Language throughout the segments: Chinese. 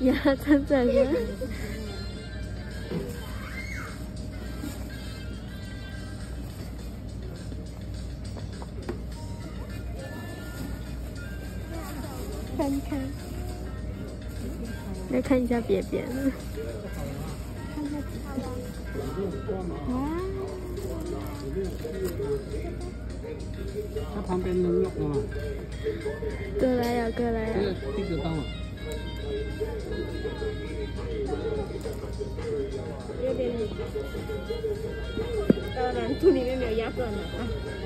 呀，真的是。看看，来看一下别边。看一下哇！ 它旁边能用吗？ 过来呀，过来呀！ 这个当了。 有点理。当然，肚里面没有压断了啊。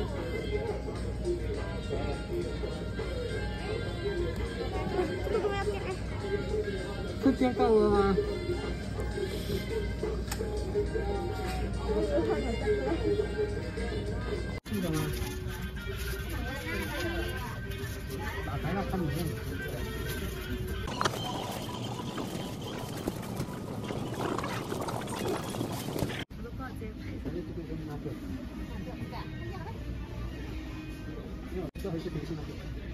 这个要不要？ 是见够了吗？记得吗？打开了看不见。这还是平行的。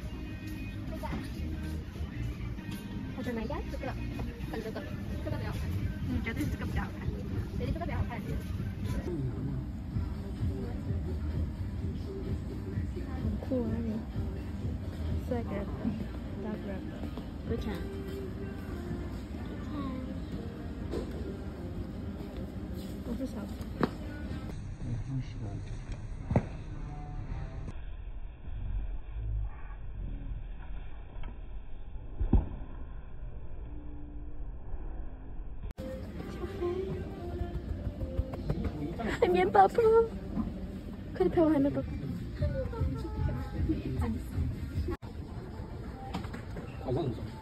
或者哪家？这个，看这个，这个比较好看。绝对是这个比较好看。觉得这个比较好看。 很酷啊你，帅哥，大哥，不抢。我是小哥。 很喜欢。 海绵宝宝，快点拍我海绵宝宝！ 好像很熟。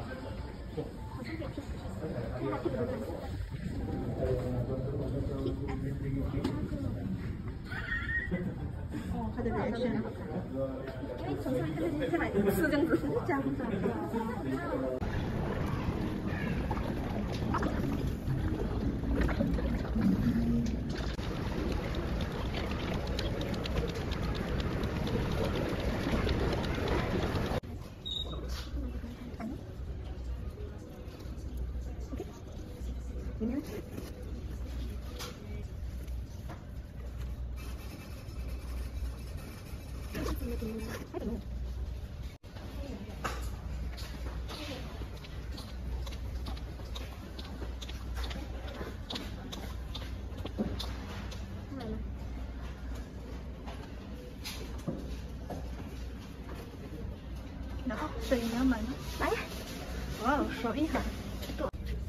哦，它的reaction，因为从上面看下来是这样子，这样子。然后水牛门来，哇，手一横，剁。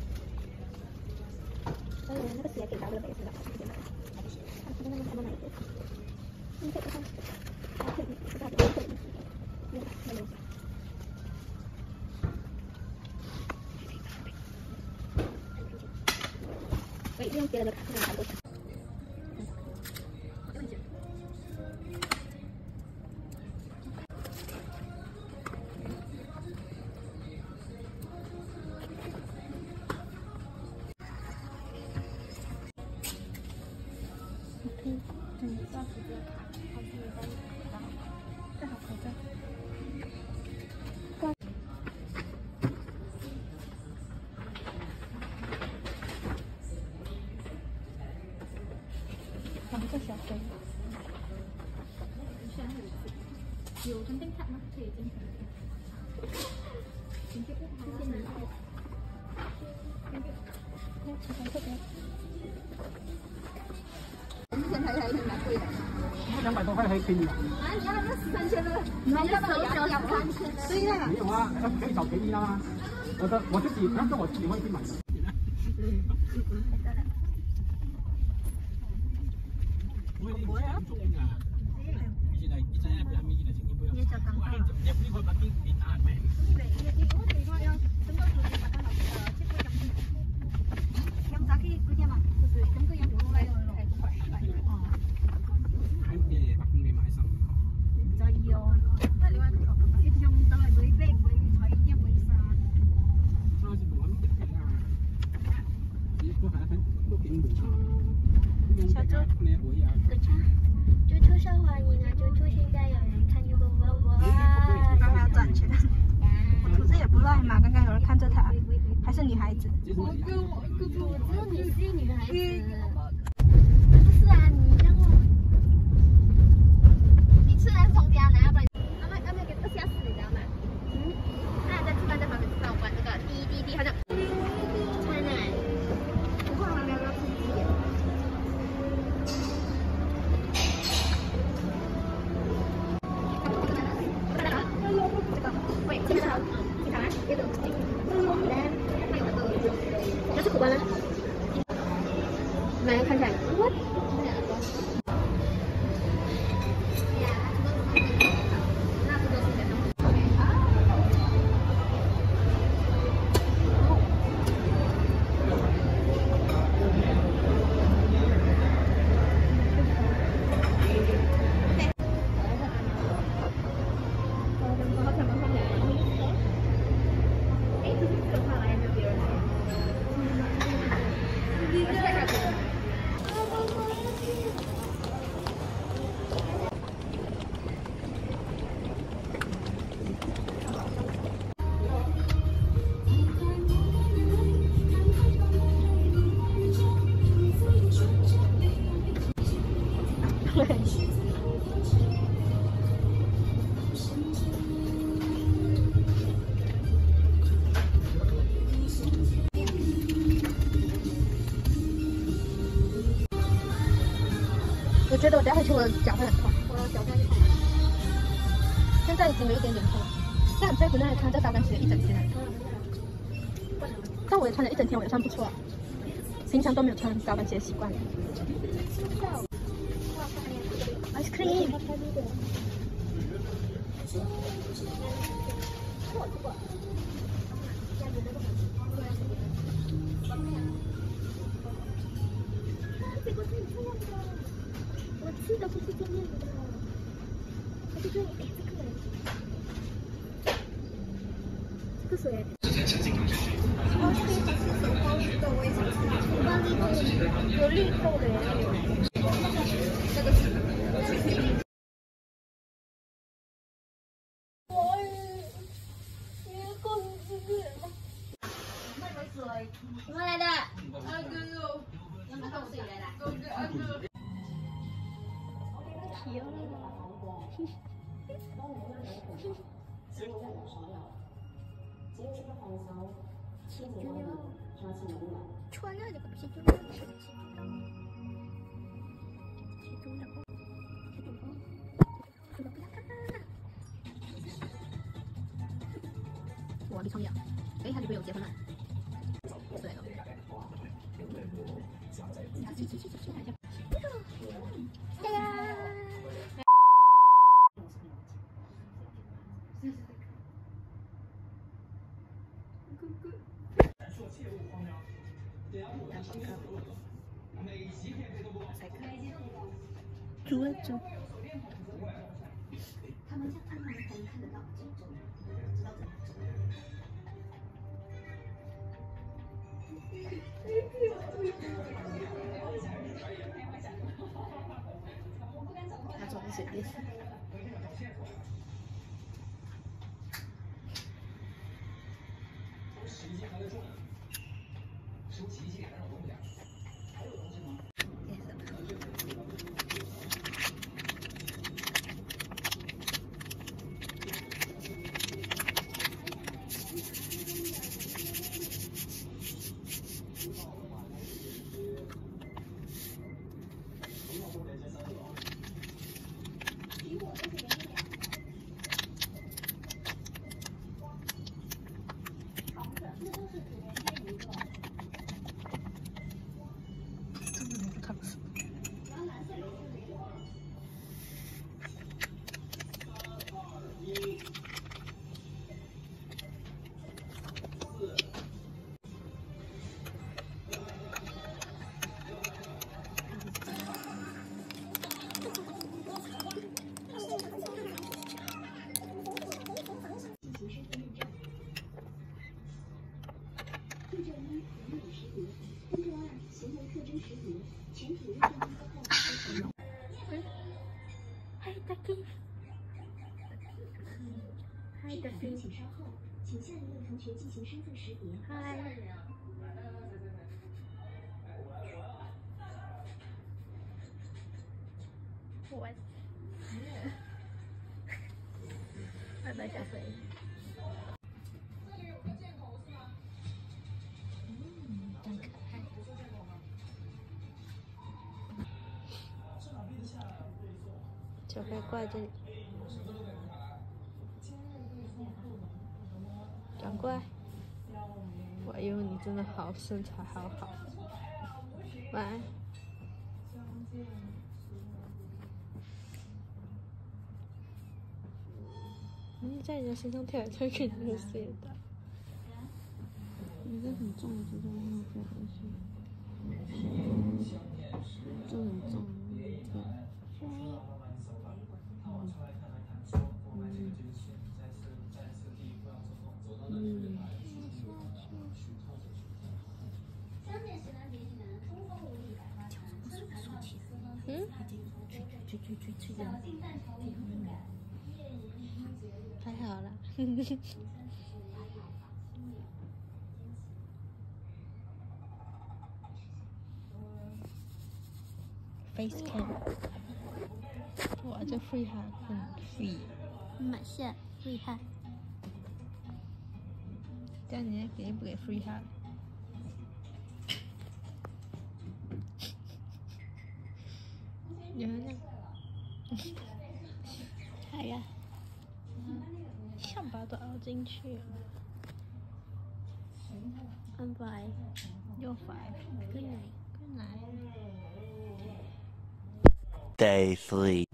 那个鞋给到这个位置了，这边来，这边那个买一个，你这个看，这里这个这里，那里。我用别的卡看看多少。 这小飞。 有Genting卡吗？可以进去。谢谢你。现在还蛮贵的。 200多块还可以买。 啊，你要3000的，你要不要3000？对呀。 没有啊，可以找便宜的吗？我自己，那是我自己会去买的。 小猪，猪受欢迎啊！猪现在有人看就问我， 刚刚要赚钱，我肚子也不乱嘛，刚刚有人看着它，还还是女孩子？ 我知道你是女孩子。不是啊，你让我，你吃的是从家拿，要不然要不要给这个吓死你知道吗？他在吃饭在旁边吃饭，我玩这个滴滴滴，好像。看来，不过还没有到自己点。喂，这个好，你看，这个，还有这是苦瓜吗？来看看。What？ 我觉得我等下回去我的脚会很痛，我的脚会很痛，现在已经有一点点痛了。但所以不能穿这高跟鞋一整天了。但我也穿了一整天，我也算不错了。平常都没有穿高跟鞋习惯了。ice cream。我吃的不是这面的，我是这个，这个水。我也想吃，有绿豆的，这个是。怎么来的？阿哥哟，怎么倒水来的？阿哥。穿了这个不是就能吃的，我李聪阳，哎，他女朋友结婚了，对了。对呀。煮了煮。他们才能看得到。他总是这样。Hi Dwaekki。 请下一位同学进行身份识别。嗨。我。拜拜，小飞。真可爱。小飞过来这里。转过来。哇哟，你真的好，身材好好。晚安。在你的身上跳来跳去，你就睡的。你这很重的，这种那个东西，这很重，对。还好啦。Face cam。哇，这 free 哈很 free。买下 free 哈。这样你给不给 free 哈？有人呢。好呀。象拔都凹进去了。安排。又5。Good night. Good night. Day 3.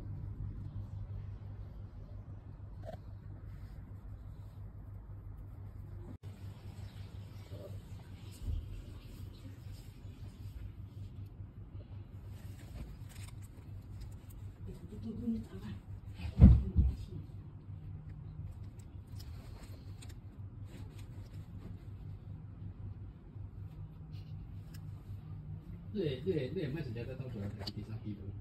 你唔係成日都兜住睇啲衫衣服。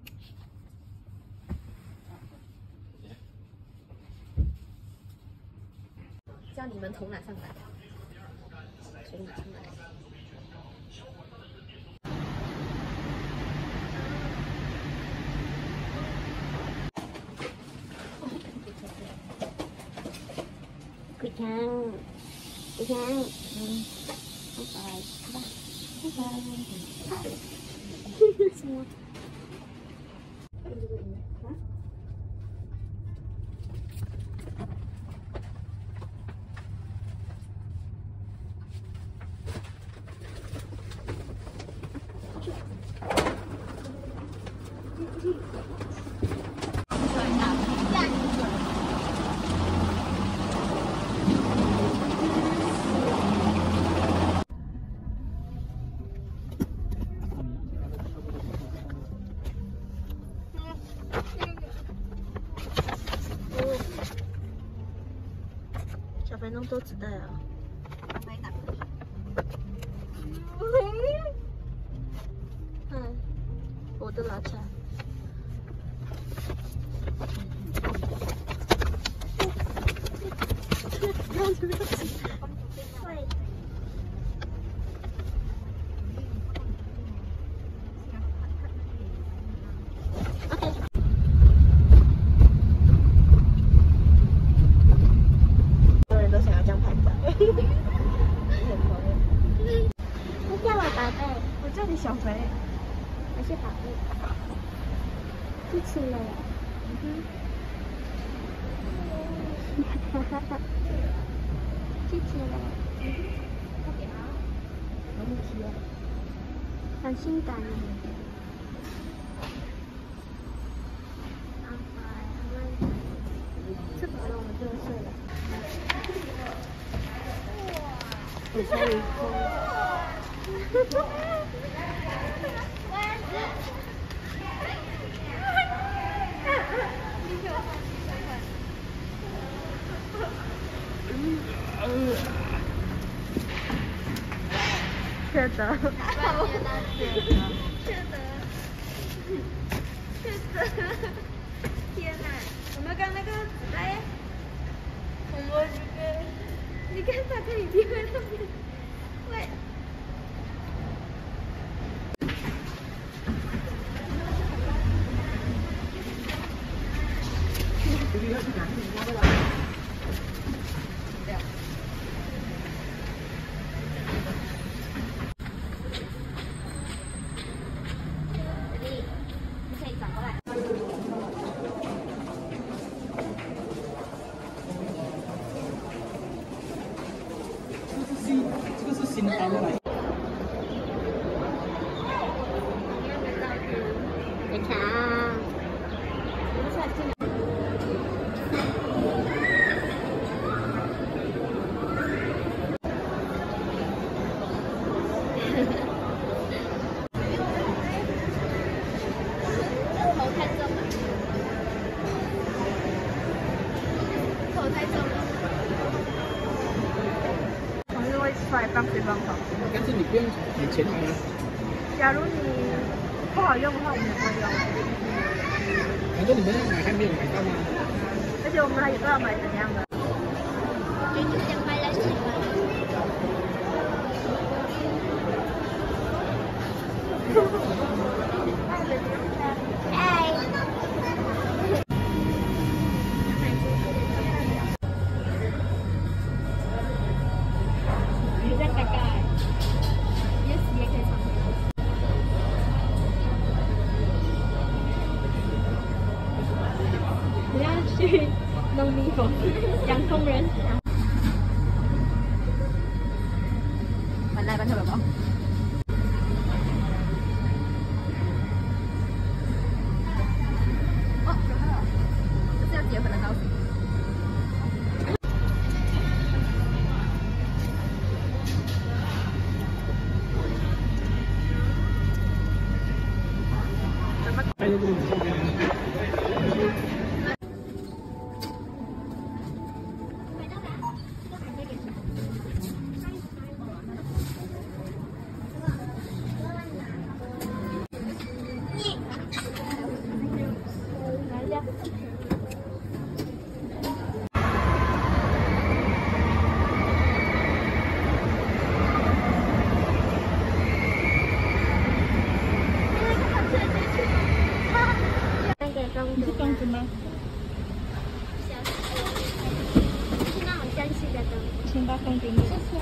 叫你们从哪上来？从哪上来？ 鬼强，鬼强，拜拜，拜拜，拜拜。什么？ 小肥弄多纸袋啊！我的拿起来。小肥， 还是宝贝，支持了。哈哈哈，支持了。好问题哦，很性感呢。吃饱了我们就睡了。我才一空。缺德，天哪！我们刚那个纸袋，红萝卜。 看它这里地方上面，喂。 这个是新包的。 非常。头太重了，头太重了。 会出来放水放好， 但是你不用给钱啊。 假如你不好用的话，我们也不会用。 反正你们还没有买到吗？ 而且我们还有不知道买怎样的。 就这样买来喜欢。嗨。 去农民房养工人。 搬来搬去了不？哦，有了，这是要结婚的告诉你。 还有这个女生。 你是公主吗？是那种真实的公主。请把风给你。谢谢。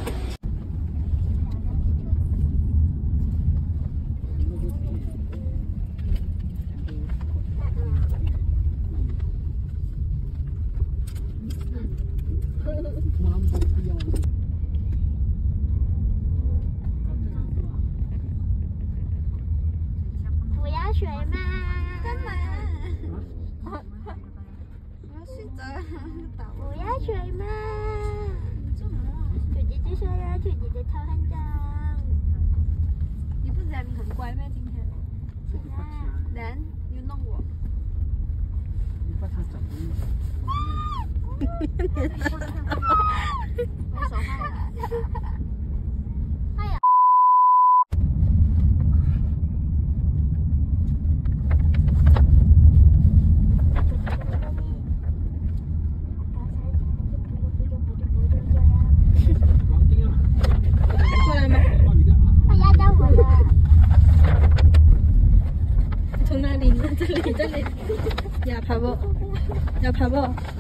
我要水吗？干嘛？我要睡着了。我要水吗？姐姐就说要去你的头很脏。 你不是讲你很乖吗？今天？ 是啊。 然你弄我。 你把它整晕。 我手坏了。 哎呀。 从哪里？这里，这里。要爬不？要爬不？